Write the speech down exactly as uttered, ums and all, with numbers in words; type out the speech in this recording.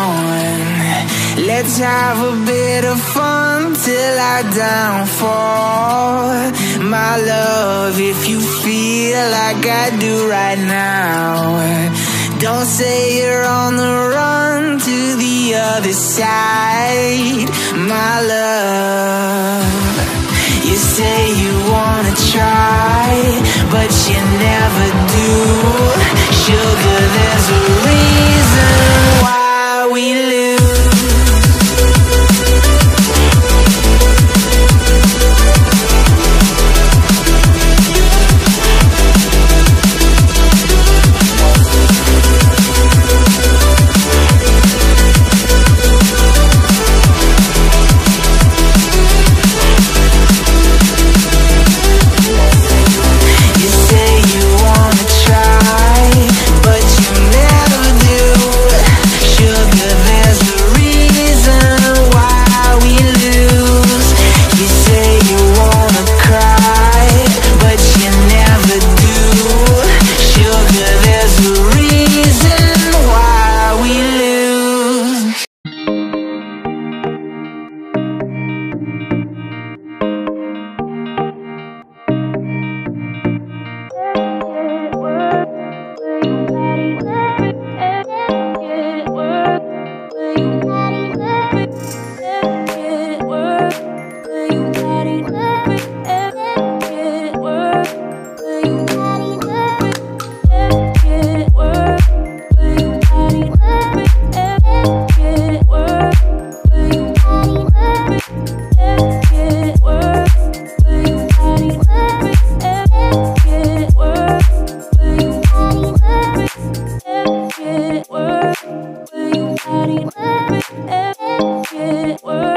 on. Let's have a bit of fun till I downfall. My love, if you feel like I do right now, don't say you're on the run to the other side. My love, you say you wanna try, but you never do. Sugar, there's a reason why we lose. Work,